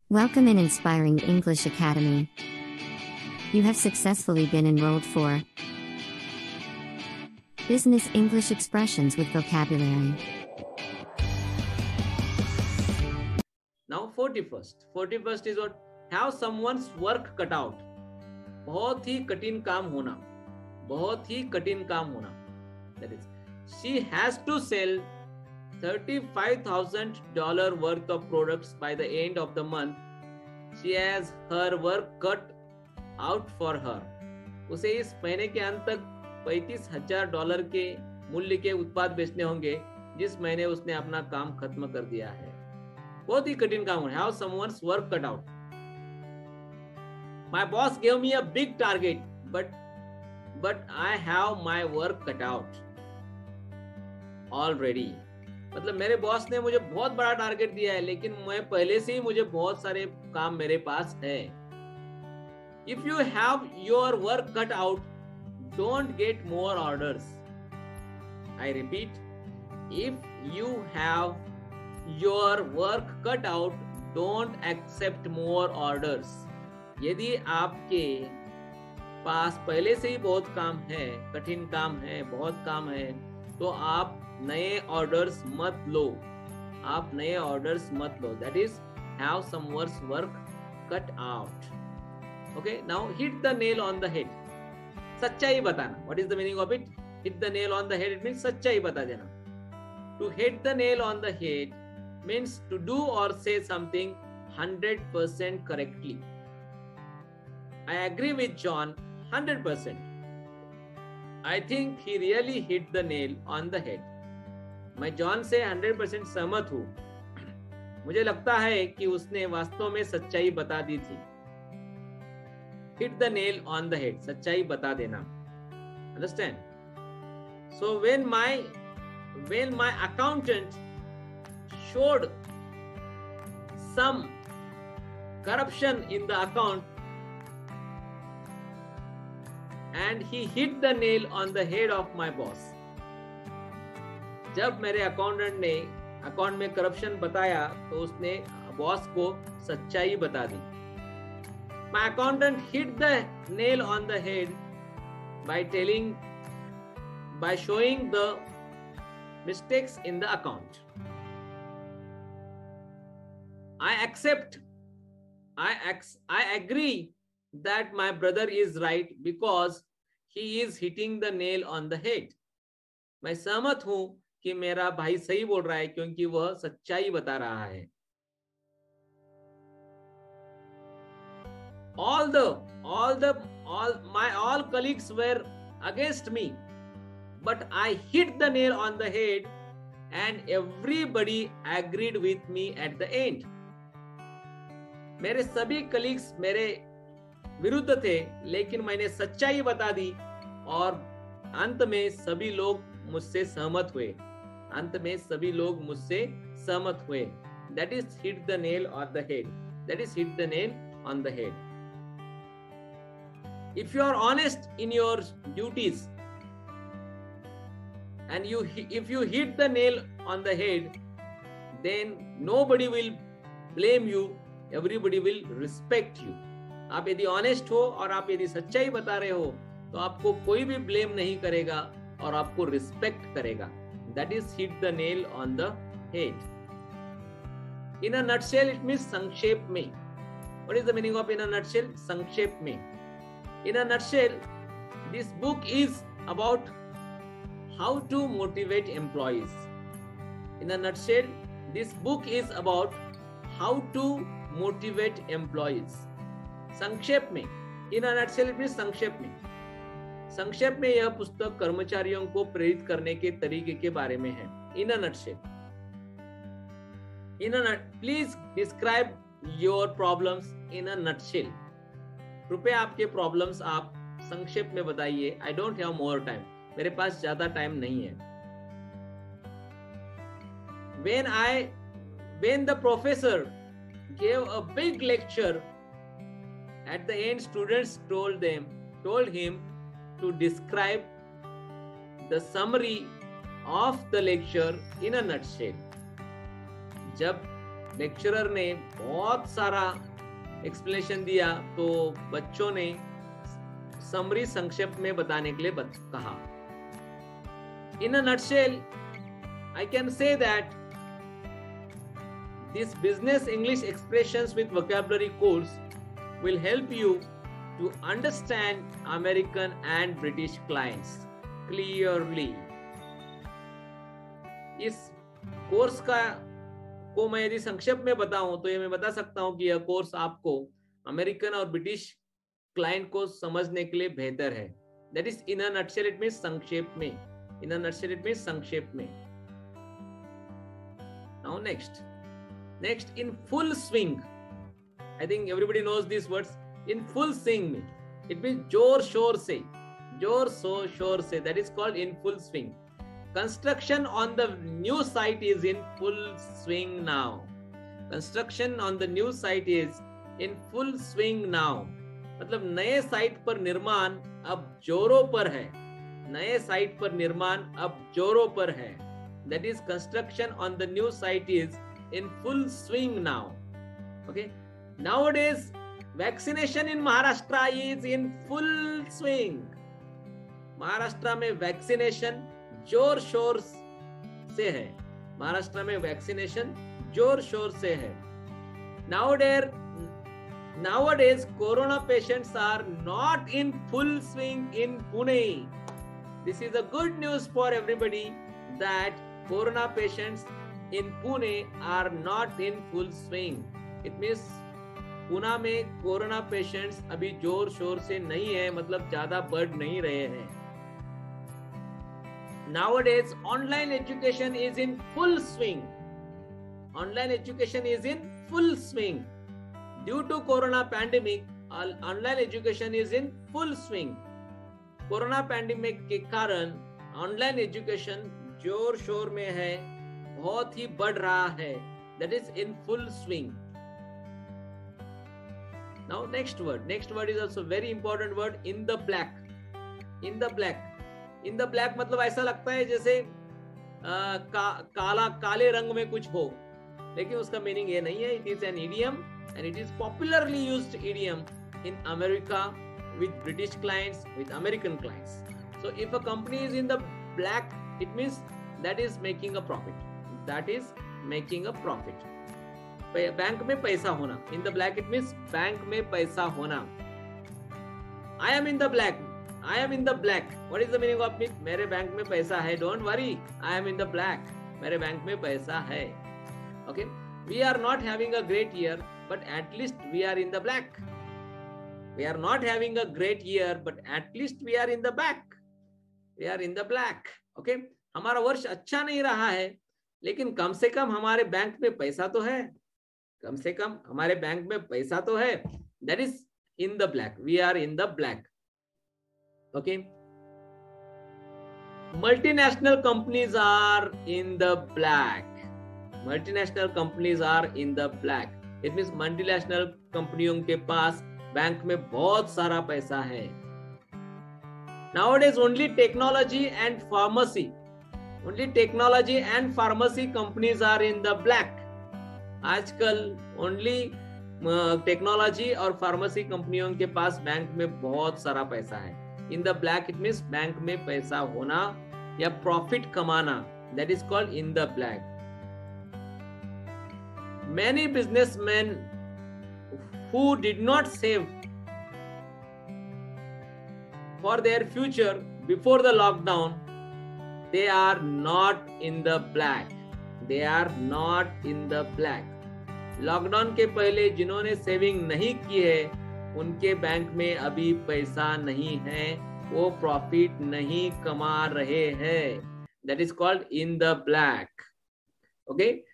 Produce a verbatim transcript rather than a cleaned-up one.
Welcome in Inspiring English Academy. You have successfully been enrolled for Business English Expressions with Vocabulary. Now forty-first. forty-first is what? Have someone's work cut out. बहुत ही कठिन काम होना. बहुत ही कठिन काम होना. That is, she has to sell thirty-five thousand dollars worth of products by the end of the month. She has her work cut out for her. उसे इस महीने के अंत तक पैंतीस हजार डॉलर के मूल्य के उत्पाद बेचने होंगे जिस महीने उसने अपना काम खत्म कर दिया है. बहुत ही कठिन काम है. Have someone's work cut out. My boss gave me a big target, but but I have my work cut out already. मतलब मेरे बॉस ने मुझे बहुत बड़ा टारगेट दिया है, लेकिन मैं पहले से ही मुझे बहुत सारे काम मेरे पास है. If you have your work cut out, don't get more orders. I repeat, if you have your work cut out, don't accept more orders. यदि आपके पास पहले से ही बहुत काम है, कठिन काम है, बहुत काम है, तो आप नए ऑर्डर्स मत लो. आप नए ऑर्डर्स मत लो. That is, have someone's work cut out. Okay, now hit the nail on the head. सच्चाई बताना. What is the meaning of it? Hit the nail on the head. It means सच्चाई बता देना. To hit the nail on the head means to do or say something one hundred percent correctly. I agree with John one hundred percent. I think he really hit the nail on the head. मैं John से one hundred percent सहमत हूँ. मुझे लगता है कि उसने वास्तव में सच्चाई बता दी थी. Hit the nail on the head. सच्चाई बता देना. Understand? So when my when my accountant showed some corruption in the account and he hit the nail on the head of my boss. जब मेरे अकाउंटेंट ने account में corruption बताया तो उसने बॉस को सच्चाई बता दी. My accountant hit the nail on the head by telling by showing the mistakes in the account. I accept I ex, I agree that my brother is right because he is hitting the nail on the head. मैं सहमत हूं कि मेरा भाई सही बोल रहा है क्योंकि वह सच्चाई बता रहा है. All the all the all my all colleagues were against me, but I hit the nail on the head and everybody agreed with me at the end. मेरे सभी कलीग्स मेरे विरुद्ध थे, लेकिन मैंने सच्चाई बता दी और अंत में सभी लोग मुझसे सहमत हुए. अंत में सभी लोग मुझसे सहमत हुए. That is hit the nail on the head. That is hit the nail on the head. If you are honest in your duties and you if you hit the nail on the head, then nobody will blame you. Everybody will respect you. आप यदि honest हो और आप यदि सच्चाई बता रहे हो तो आपको कोई भी ब्लेम नहीं करेगा और आपको रिस्पेक्ट करेगा. That is hit the nail on the head. In a nutshell, it means संक्षेप में. What is the meaning of in a nutshell? संक्षेप में. In a nutshell, this book is about how to motivate employees. In a nutshell, this book is about how to motivate employees. संक्षेप में. In a nutshell, it means संक्षेप में. संक्षेप में यह पुस्तक कर्मचारियों को प्रेरित करने के तरीके के बारे में है. In a nutshell. In a nut, please describe your problems in a nutshell. कृपया आपके प्रॉब्लम्स आप संक्षेप में बताइए. I don't have more time. मेरे पास ज्यादा टाइम नहीं है. When I, when the professor gave a big lecture, at the end students told them, told him to describe the summary of the lecture in a nutshell. जब lecturer ने बहुत सारा explanation दिया, तो बच्चों ने समरी संक्षेप में बताने के लिए कहा. In a nutshell, I can say that this business English expressions with vocabulary course will help you to understand American and British clients clearly. इस कोर्स का को मैं यदि संक्षेप में बताऊं तो ये मैं बता सकता हूं कि यह कोर्स आपको अमेरिकन और ब्रिटिश क्लाइंट को समझने के लिए बेहतर है. That is in a nutshell, it means संक्षेप में. In a nutshell it means संक्षेप में. Now next next in full swing. I think everybody knows this words. In full swing में इट मींस जोर शोर से, जोर शोर शोर से. That is called in full swing. Construction on the new site is in full swing now. Construction on the new site is in full swing now. मतलब नए साइट पर निर्माण अब जोरों पर है. नए साइट पर निर्माण अब जोरों पर है. That is, construction on the new site is in full swing now. Okay. Nowadays, vaccination in Maharashtra is in full swing. Maharashtra में वैक्सीनेशन जोर शोर से है. महाराष्ट्र में वैक्सीनेशन जोर शोर से है. Nowadays, nowadays corona patients are not in full swing in Pune. This is a good news for everybody that corona patients in Pune are not in full swing. It means Pune में corona patients अभी जोर शोर से नहीं है, मतलब ज्यादा बढ़ नहीं रहे हैं. Nowadays, online education is in full swing. Online education is in full swing. Due to corona pandemic, online education is in full swing. Corona pandemic के कारण ऑनलाइन एजुकेशन जोर शोर में है, बहुत ही बढ़ रहा है. That is in full swing. Now next word. Next word is also very important word. In the black. In the black. In the black मतलब ऐसा लगता है जैसे आ, का, काला काले रंग में कुछ हो, लेकिन उसका मीनिंग ये नहीं है. It is an idiom and it is popularly used idiom in America with British clients, with American clients. So if a company is in the black, it means that is making a profit. That is making a profit. Bank में पैसा होना. In the black it means bank में पैसा होना. I am in the black. I am in the black. What is the meaning of it? मेरे bank में पैसा है. Don't worry. I am in the black. मेरे बैंक में पैसा है. Okay. We are not having a great year, but at least we are in the black. We are not having a great year, but at least we are in the back. We are in the black. Okay. हमारा वर्ष अच्छा नहीं रहा है, लेकिन कम से कम हमारे bank में पैसा तो है. कम से कम हमारे बैंक में पैसा तो है. That is in the black. We are in the black. Okay. Multinational companies are in the black. Multinational companies are in the black. It means multinational कंपनियों के पास बैंक में बहुत सारा पैसा है. Nowadays only technology and pharmacy, only technology and pharmacy companies are in the black. आजकल only technology और pharmacy कंपनियों के पास बैंक में बहुत सारा पैसा है. In the black it means bank में पैसा होना या प्रॉफिट कमाना. That is called in the black. Many businessmen who did not save for their future before the lockdown, they are not in the black. They are not in the black. Lockdown के पहले जिन्होंने saving नहीं की है, उनके bank में अभी पैसा नहीं है, वो प्रॉफिट नहीं कमा रहे हैं. That is called in the black. Okay.